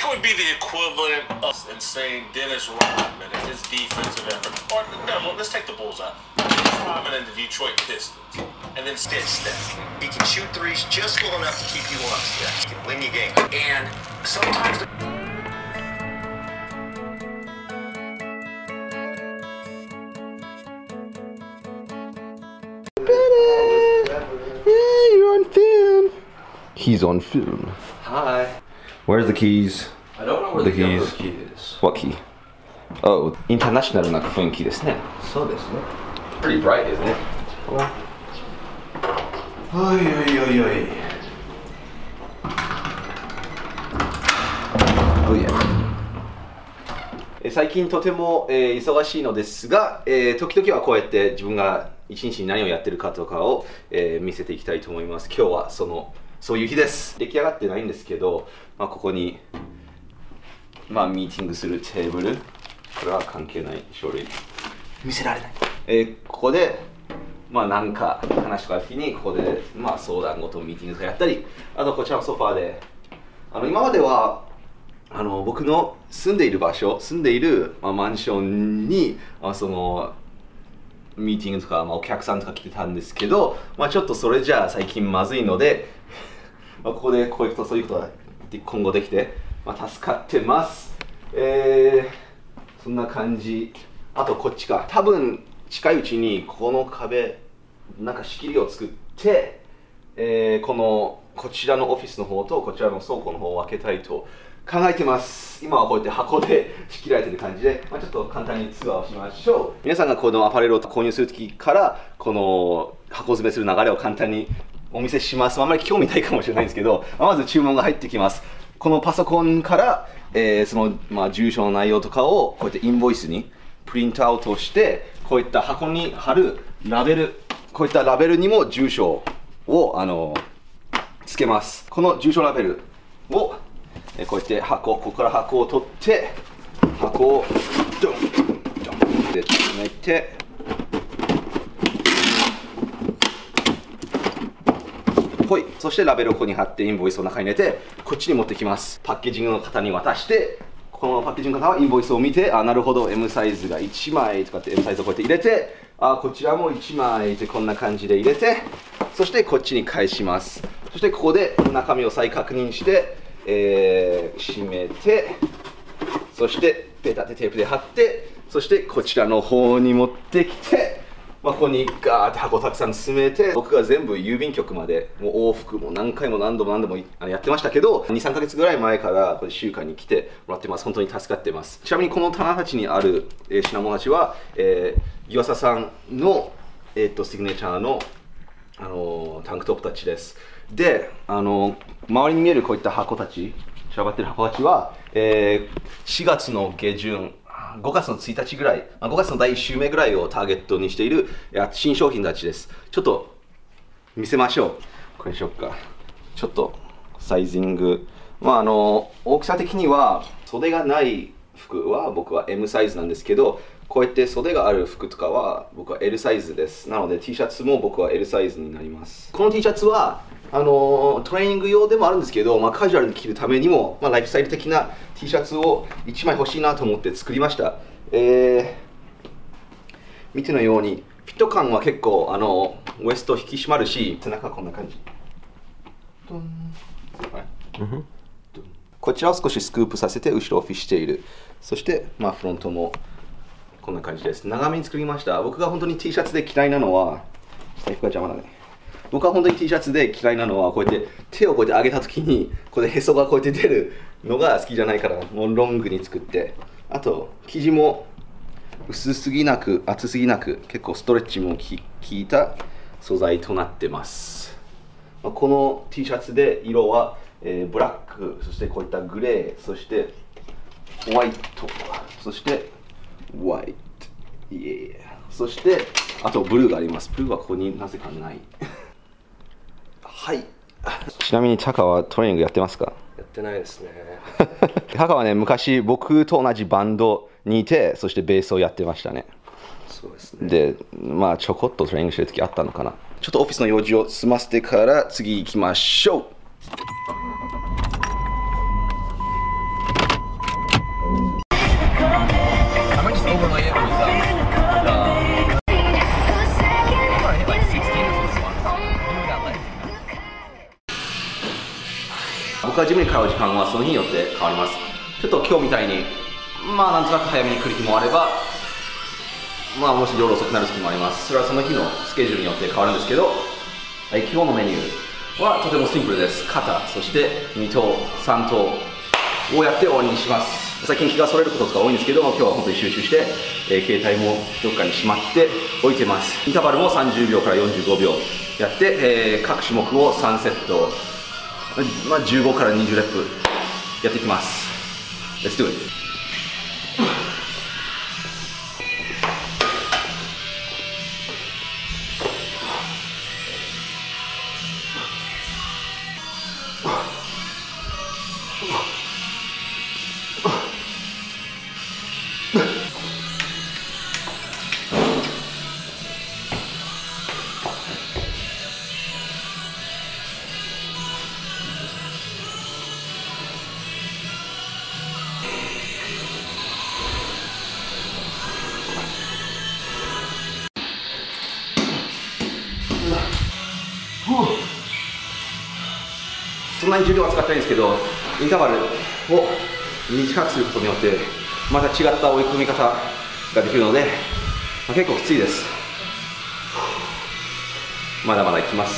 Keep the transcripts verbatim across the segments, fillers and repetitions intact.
it would be the equivalent of saying Dennis Rodman and his defensive effort. Or no, let's take the Bulls out. Dennis Rodman and the Detroit Pistons, and then Stitch Steph. He can shoot threes just well enough to keep you honest. Yeah, he can win you games. And sometimes. The Yeah, you're on film. He's on film. Hi. Where's the keys? I don't know where the the keys. yellow key is. What key? Oh, インターナショナルな雰囲気ですね。 そうですね。Pretty bright, isn't it? おいおいおいおい。Oh yeah. え最近とても、えー、忙しいのですが、えー、時々はこうやって自分が一日に何をやってるかとかを、えー、見せていきたいと思います。今日はそのそういう日です。出来上がってないんですけど、まあ、ここに、まあ、ミーティングするテーブル、これは関係ない書類。見せられない。えー、ここで、まあ、なんか話した時に、ここで、まあ、相談事、ミーティングとかやったり、あとこちらのソファーで、あの今までは、あの僕の住んでいる場所、住んでいる、まあ、マンションに、まあ、そのミーティングとか、まあ、お客さんとか来てたんですけど、まあ、ちょっとそれじゃあ最近まずいので、まあここでこういうこと、そういうことが今後できて、まあ、助かってます。えー、そんな感じ。あとこっちか。多分近いうちにここの壁、なんか仕切りを作って、えー、このこちらのオフィスの方とこちらの倉庫の方を分けたいと考えてます。今はこうやって箱で仕切られている感じで、まあ、ちょっと簡単にツアーをしましょう。皆さんがこのアパレルを購入するときから、この箱詰めする流れを簡単にお見せします。あまり興味ないかもしれないんですけど、まず注文が入ってきます。このパソコンから、えー、その、まあ、住所の内容とかをこうやってインボイスにプリントアウトして、こういった箱に貼るラベル、こういったラベルにも住所をあのつけます。この住所ラベルをえこうやって箱、ここから箱を取って、箱をドンドンで詰めて、ほい、そしてラベルをここに貼ってインボイスを中に入れて、こっちに持ってきます。パッケージングの方に渡して、このパッケージングの方はインボイスを見て、あ、なるほど、M サイズがいちまいとかって M サイズをこうやって入れて、あ、こちらもいちまいってこんな感じで入れて、そしてこっちに返します。そしてここで中身を再確認して、えー、閉めて、そしてペタってテープで貼って、そしてこちらの方に持ってきて、まあ、ここにガーって箱をたくさん詰めて、僕が全部郵便局までもう往復も何回も何度も何度もやってましたけど、にさんかげつぐらい前からこれ週間に来てもらってます。本当に助かってます。ちなみにこの棚たちにある、えー、品物たちは、えー、岩佐さんの、えー、っとシグネチャーの、あのー、タンクトップたちです。で、あの周りに見えるこういった箱たち、散らばってる箱たちは、えー、しがつの下旬、ごがつのついたちぐらい、ごがつのだいいっ週目ぐらいをターゲットにしている新商品たちです。ちょっと見せましょう。これにしよっか。ちょっとサイジング。まああの大きさ的には袖がない服は僕は M サイズなんですけど、こうやって袖がある服とかは僕は L サイズです。なので T シャツも僕は L サイズになります。この T シャツはあのトレーニング用でもあるんですけど、まあ、カジュアルに着るためにも、まあ、ライフスタイル的な T シャツをいちまい欲しいなと思って作りました。えー、見てのようにフィット感は結構あのウエスト引き締まるし、背中はこんな感じ。ドン、はい、ドン。こちらを少しスクープさせて後ろをフィッシュしている。そして、まあ、フロントもこんな感じです。長めに作りました。僕が本当に T シャツで嫌いなのは、財布が邪魔だね。僕は本当に T シャツで嫌いなのは、こうやって手をこうやって上げたときに、これへそがこうやって出るのが好きじゃないから、もうロングに作って、あと生地も薄すぎなく、厚すぎなく、結構ストレッチも効いた素材となってます。この T シャツで色は、えー、ブラック、そしてこういったグレー、そしてホワイト、そしてホワイト、イエー、そしてあとブルーがあります。ブルーはここになぜかない。はい。ちなみにチャカはトレーニングやってますか？ やってないですね。 チャカはね、昔僕と同じバンドにいて、そしてベースをやってましたね。 そうですね。 で、まあちょこっとトレーニングしてる時あったのかな。ちょっとオフィスの用事を済ませてから次行きましょう。 はジムに通う時間はその日によって変わります。ちょっと今日みたいにまあなんとなく早めに来る日もあれば、まあもし夜遅くなる時もあります。それはその日のスケジュールによって変わるんですけど、はい、今日のメニューはとてもシンプルです。肩、そしてに頭、さん頭をやって終わりにします。最近気がそれることが多いんですけど、今日は本当に集中して、えー、携帯もどっかにしまって置いてます。インターバルもさんじゅうびょうからよんじゅうごびょうやって、えー、各種目をさんセット、まあ、じゅうごからにじゅうレップやっていきます。Let's do it.そんなに重量は使ってないんですけど、インターバルを短くすることによってまた違った追い込み方ができるので、まあ、結構きついです。まだまだいきます。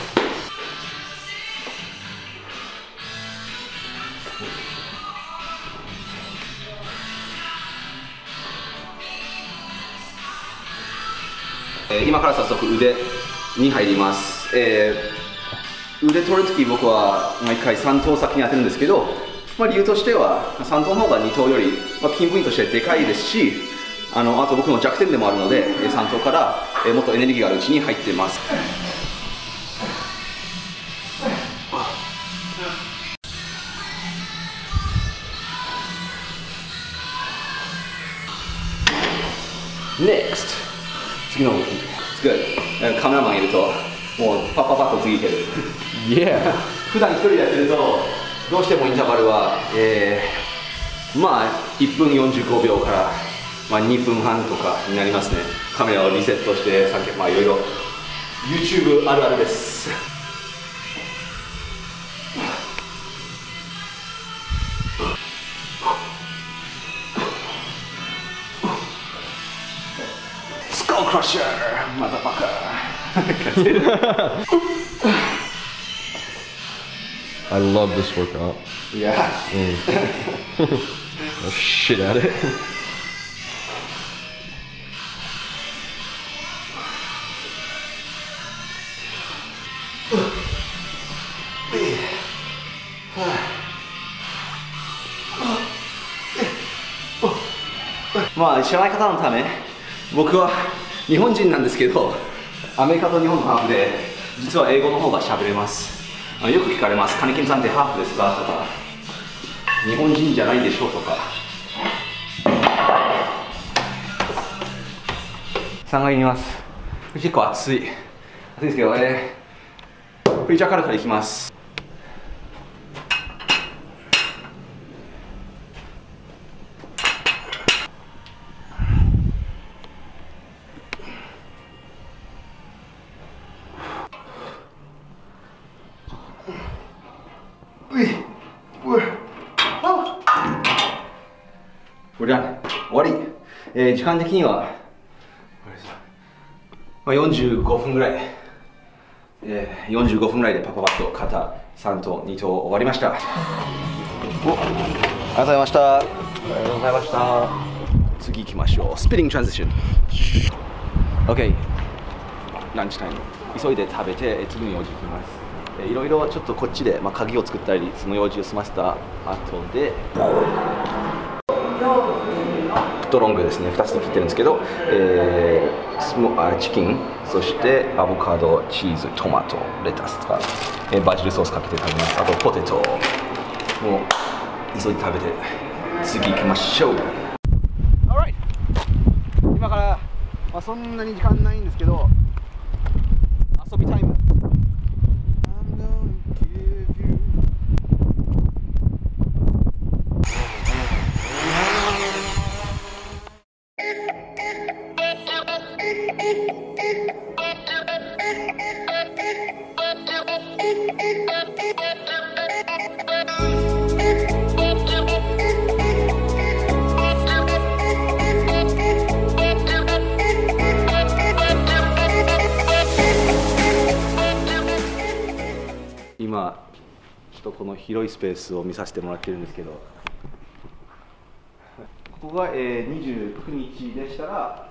えー、今から早速腕に入ります。えー腕取るとき僕は毎回さん頭先に当てるんですけど、まあ、理由としてはさん頭の方がに頭より、まあ、筋部位としてでかいですし、あのあと僕の弱点でもあるのでさん頭からもっとエネルギーがあるうちに入っています。Next 次の動き It's good。 カメラマンいるともうパッパッパッと次いける。 Yeah。 普段一人でやってるとどうしてもインターバルは、えー、まあいっぷんよんじゅうごびょうから、まあ、にふんはんとかになりますね。カメラをリセットしてさんけん、まあいろいろ YouTube あるあるです。スコークラッシャーマザーバカー。 I love this workout. Yeah. Mm. Oh, shit at it. まあ知らない方のため、僕は日本人なんですけど、アメリカと日本のハーフで実は英語の方が喋れます。よく聞かれます。金金さんってハーフですかとか、日本人じゃないでしょうとか。さんかいにいます。結構暑い。暑いですけど、えー、プリチャーカルからいきます。これはね、終わり。えー、時間的には、まあ、よんじゅうごふんぐらい、えー、よんじゅうごふんぐらいでパパパッと肩さん頭に頭終わりました。お、ありがとうございました。ありがとうございました。次行きましょう。スピリングトランジション。OK。ランチタイム。急いで食べて、次の用事行きます。いろいろちょっとこっちで、まあ、鍵を作ったり、その用事を済ませた後で、プトロングですね、ふたつに切ってるんですけど、えー、スモあチキン、そしてアボカド、チーズ、トマト、レタスとか、えー、バジルソースかけて食べます。あとポテトも急いで食べて、次行きましょう。Alright。今から、まあ、そんなに時間ないんですけど、遊びタイム。 Thank you. この広いスペースを見させてもらってるんですけど、ここが、えー、にじゅうくにちでしたら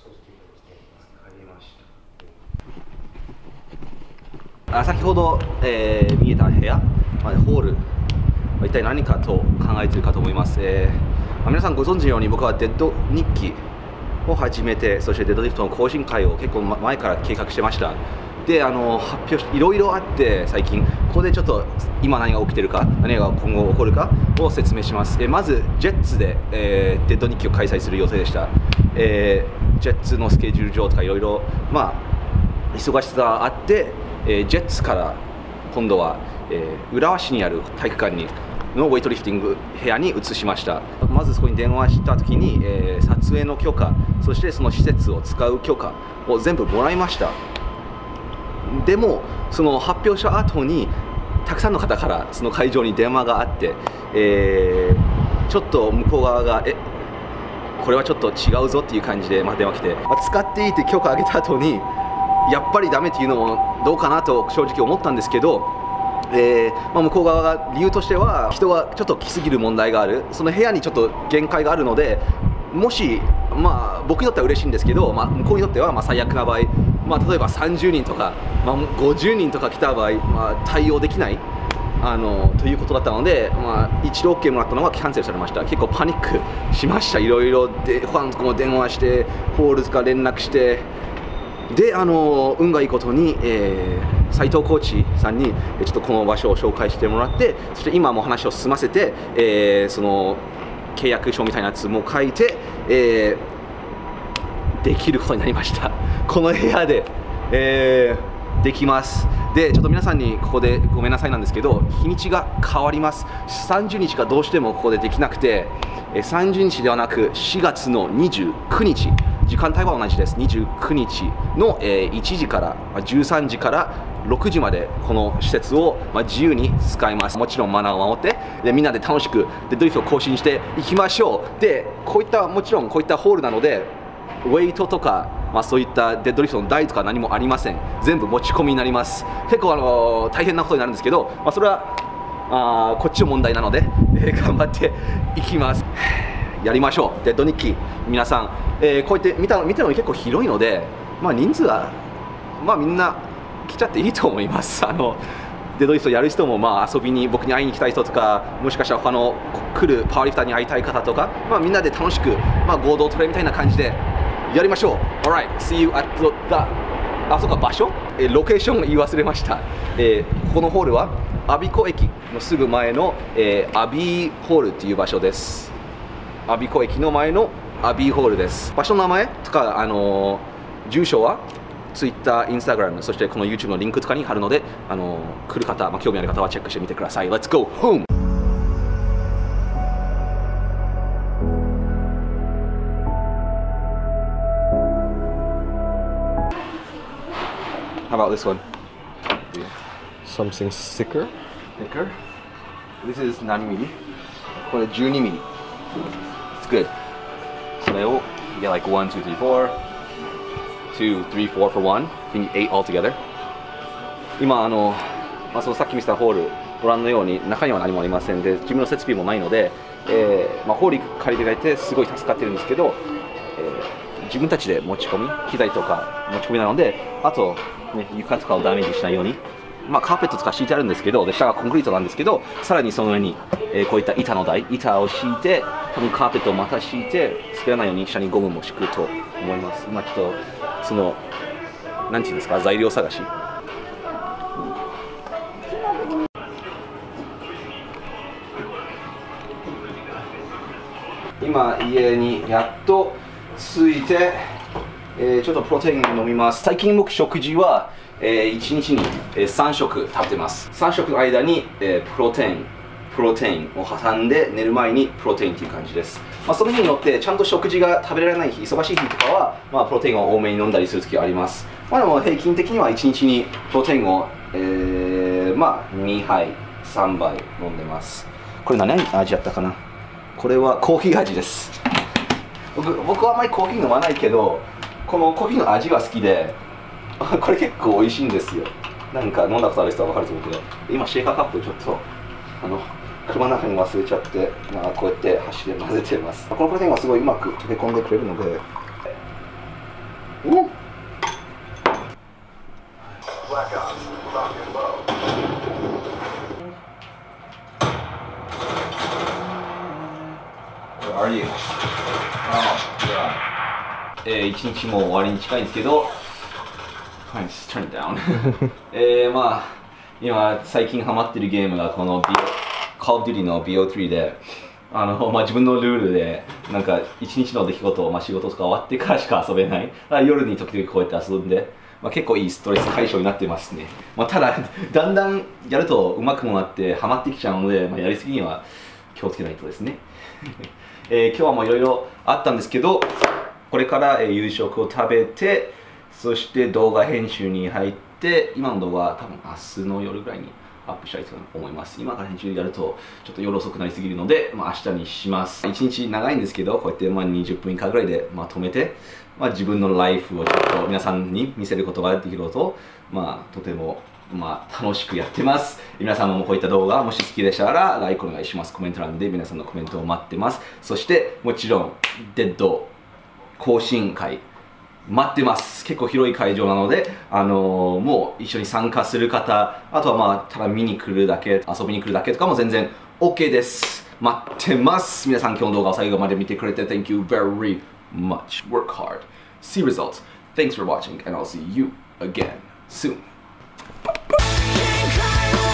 あ先ほど、えー、見えた部屋、まあ、ホール、まあ、一体何かと考えているかと思います、えーまあ、皆さんご存知のように僕はデッド日記を始めて、そしてデッドリフトの更新会を結構前から計画してました。で、あの発表しいろいろあって最近ここでちょっと今何が起きてるか、何が今後起こるかを説明します。えまずジェッツで、えー、デッド日記を開催する予定でした。えー、ジェッツのスケジュール上とかいろいろまあ忙しさがあって、えー、ジェッツから今度は、えー、浦和市にある体育館にのウェイトリフティング部屋に移しました。まずそこに電話した時に、えー、撮影の許可、そしてその施設を使う許可を全部もらいました。でもその発表した後にたくさんの方からその会場に電話があって、えー、ちょっと向こう側がえこれはちょっと違うぞっていう感じで、まあ、電話来て、まあ、使っていいって許可あげた後にやっぱりダメっていうのもどうかなと正直思ったんですけど、えーまあ、向こう側が理由としては人がちょっと来すぎる問題がある、その部屋にちょっと限界があるので、もし、まあ、僕にとっては嬉しいんですけど、まあ、向こうにとってはまあ最悪な場合、まあ、例えばさんじゅうにんとか、まあ、ごじゅうにんとか来た場合、まあ、対応できないあのということだったので、まあ、一度 オーケー もらったのがキャンセルされました。結構パニックしました。いろいろで他のところも電話してホールズから連絡して、であの運がいいことに、えー、斉藤コーチさんにちょっとこの場所を紹介してもらって、そして今も話を進ませて、えー、その契約書みたいなやつも書いて、えー、できることになりました。この部屋で、えー、できます。でちょっと皆さんにここでごめんなさいなんですけど、日にちが変わります。さんじゅうにちがどうしてもここでできなくて、さんじゅうにちではなくしがつのにじゅうくにち、時間帯は同じです。にじゅうくにちの、えー、いちじからじゅうさんじからろくじまでこの施設を、まあ、自由に使います。もちろんマナーを守って、でみんなで楽しくでドリフトを更新していきましょう。でこういったもちろんこういったホールなのでウェイトとか、まあ、そういったデッドリフトの台とか何もありません。全部持ち込みになります。結構あの大変なことになるんですけど、まあ、それはあこっちの問題なので、えー、頑張っていきます。やりましょう。デッド日記皆さん、えー、こうやって見た見てるのに結構広いので、まあ、人数は、まあ、みんな来ちゃっていいと思います。あのデッドリフトやる人も、まあ、遊びに僕に会いに来たい人とか、もしかしたら他の来るパワーリフターに会いたい方とか、まあ、みんなで楽しく、まあ、合同トレみたいな感じでやりましょう。 Alright, see you at the あ、そうか、場所、えー、ロケーション言い忘れました。えー、ここのホールは我孫子駅のすぐ前の、えー、アビーホールっていう場所です。我孫子駅の前のアビーホールです。場所の名前とか、あのー、住所は Twitter、Instagram、そしてこの YouTube のリンクとかに貼るので、あのー、来る方、まあ、興味ある方はチェックしてみてください。Let's go home! How about this one? Something thicker? Thicker? This is 何ミリ? これじゅうにミリ。It's good. それを you get like one, two, three, four, two, three, four for one. You need eight altogether. 今あの、まあ、そのさっき見せたホールご覧のように中には何もありませんで、自分の設備もないので、えーまあ、ホール借りてくれてすごい助かってるんですけど、えー、自分たちで持ち込み機材とか持ち込みなので、あと、ね、床とかをダメージしないように、まあ、カーペットとか敷いてあるんですけど、で下がコンクリートなんですけど、さらにその上に、えー、こういった板の台、板を敷いて、多分カーペットをまた敷いて、滑らないように下にゴムも敷くと思います。今ちょっとそのなんていうんですか、材料探し。今家にやっと着いて、えー、ちょっとプロテイン飲みます。最近僕食事は、えー、いちにちに、えー、さん食食べてます。さん食の間に、えー、プロテインプロテインを挟んで寝る前にプロテインという感じです。まあ、その日によってちゃんと食事が食べられない日、忙しい日とかは、まあ、プロテインを多めに飲んだりする時があります。まあ、でも平均的にはいちにちにプロテインを、えー、まあにはいさんばい飲んでます。これ何味やったかな。これはコーヒー味です。 僕, 僕はあんまりコーヒー飲まないけど、このコーヒーの味が好きで、これ結構美味しいんですよ。なんか飲んだことある人は分かると思うけど、今シェイカーカップちょっとあの車の中に忘れちゃって、まあ、こうやって箸で混ぜてます。このプロテインはすごいうまく溶け込んでくれるので、うん、Are you? Oh, God. えー、一日も終わりに近いんですけど、Fine, just turn it down. えー、まあ、今、最近ハマってるゲームがこの Call of Duty の ビーオースリー で、あの、まあ、自分のルールで、なんか一日の出来事、まあ、仕事とか終わってからしか遊べない。だから夜に時々こうやって遊んで、まあ、結構いいストレス解消になってますね。まあ、ただ、だんだんやると上手くもなってハマってきちゃうので、まあ、やりすぎには気をつけないとですね。えー、今日はもういろいろあったんですけど、これから、えー、夕食を食べて、そして動画編集に入って、今の動画は多分明日の夜ぐらいにアップしたいと思います。今から編集やるとちょっと夜遅くなりすぎるので、まあ、明日にします。一日長いんですけど、こうやってまあにじゅっぷん以下ぐらいでまとめて、まあ、自分のライフをちょっと皆さんに見せることができると、まあ、とてもまあ楽しくやってます。皆さんもこういった動画もし好きでしたら、ライクお願いします。コメント欄で皆さんのコメントを待ってます。そして、もちろん、デッド更新会、待ってます。結構広い会場なので、あのー、もう一緒に参加する方、あとはまあ、ただ見に来るだけ、遊びに来るだけとかも全然 OK です。待ってます。皆さん今日の動画を最後まで見てくれて Thank you very much. Work hard. See results. Thanks for watching and I'll see you again soon.